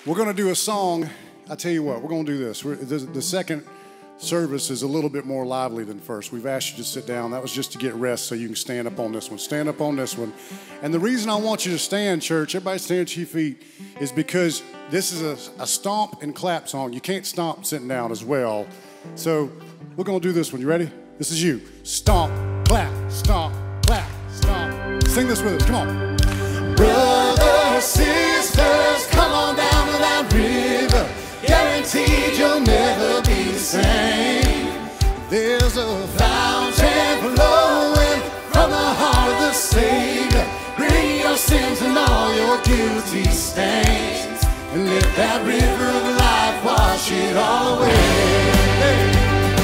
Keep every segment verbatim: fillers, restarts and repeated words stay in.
We're going to do a song. I tell you what, we're going to do this. We're, the, the second service is a little bit more lively than first. We've asked you to sit down. That was just to get rest so you can stand up on this one. Stand up on this one. And the reason I want you to stand, church, everybody stand to your feet, is because this is a, a stomp and clap song. You can't stomp sitting down as well. So we're going to do this one. You ready? This is you. Stomp, clap, stomp, clap, stomp. Sing this with us. Come on. Brothers, sisters, come on down to that river. Guaranteed you'll never be the same. There's a Fountain flowing from the heart of the Savior. Bring your sins and all your guilty stains, and let that river of life wash it all away.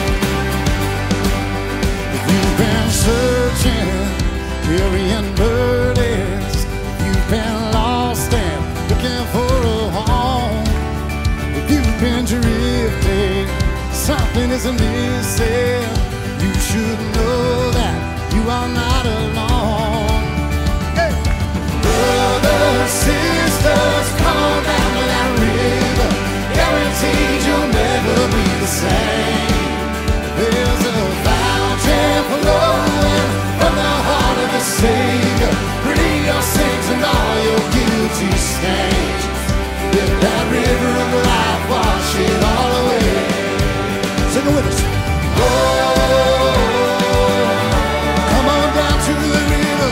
If you've been searching, carrying burdens, you've been lost and looking for a home, if you've been drifting, something is missing, you should know that you are not alone. Hey. Brothers, sisters, come on down to that river. Guaranteed you'll never be the same. There's a Fountain flowing from the heart of the Savior. Bring your sins and all your guilty stains. Let that river of life wash it all away. Sing it with us. Oh, Come on down to the river.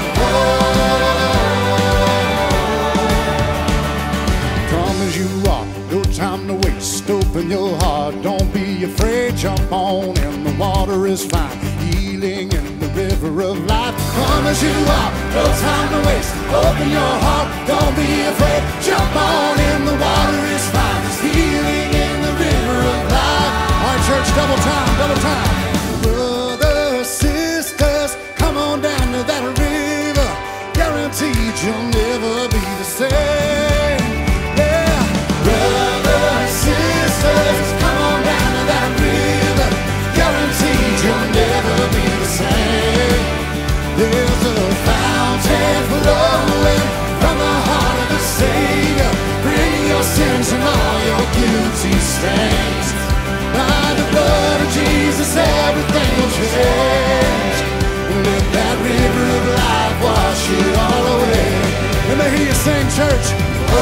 Come as you are, no time to waste. Open your heart, don't be afraid. Jump on in, the water is fine. Healing in the river of life. come as you are, no time to waste. Open your heart, don't be afraid. Jump on in, the water is fine. There's healing in the river of life. All right, church, double time, double time. Brothers, sisters, come on down to that river. Guaranteed you'll never be the same. Yeah. Brothers, sisters, come on down to that river. Guaranteed you'll never be the same. There's a Fountain flowing from the heart of the Savior. Bring your sins and all your guilty stains. By the blood of Jesus, everything will change. Let that river of life wash it all away. Let me hear you sing, church. Oh,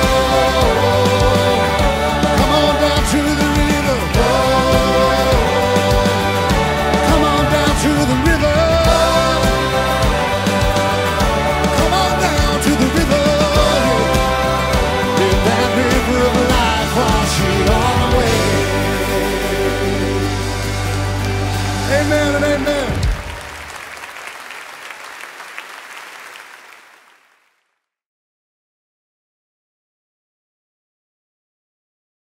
Come on down to the river. oh, Come on down to the river. Come on down to the river. let that river of life wash it all away. Amen and amen.